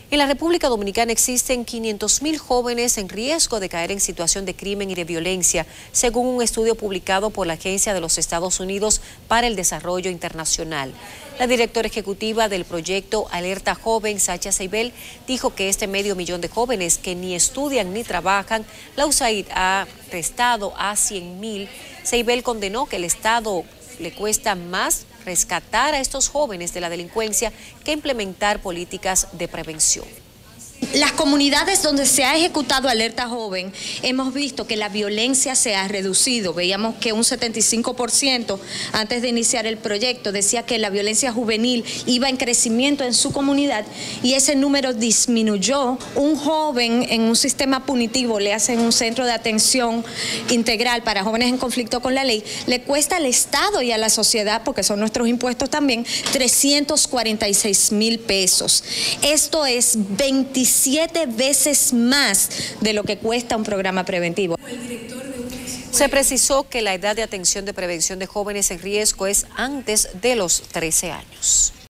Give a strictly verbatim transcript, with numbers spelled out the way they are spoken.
En la República Dominicana existen quinientos mil jóvenes en riesgo de caer en situación de crimen y de violencia, según un estudio publicado por la Agencia de los Estados Unidos para el Desarrollo Internacional. La directora ejecutiva del proyecto Alerta Joven, Sacha Seibel, dijo que este medio millón de jóvenes que ni estudian ni trabajan, la U S A I D ha restado a cien mil. Seibel condenó que el Estado le cuesta más rescatar a estos jóvenes de la delincuencia que implementar políticas de prevención. Las comunidades donde se ha ejecutado Alerta Joven, hemos visto que la violencia se ha reducido. Veíamos que un setenta y cinco por ciento antes de iniciar el proyecto decía que la violencia juvenil iba en crecimiento en su comunidad y ese número disminuyó. Un joven en un sistema punitivo, le hacen un centro de atención integral para jóvenes en conflicto con la ley, le cuesta al Estado y a la sociedad, porque son nuestros impuestos también, trescientos cuarenta y seis mil pesos. Esto es veintisiete veces más de lo que cuesta un programa preventivo. Se precisó que la edad de atención de prevención de jóvenes en riesgo es antes de los trece años.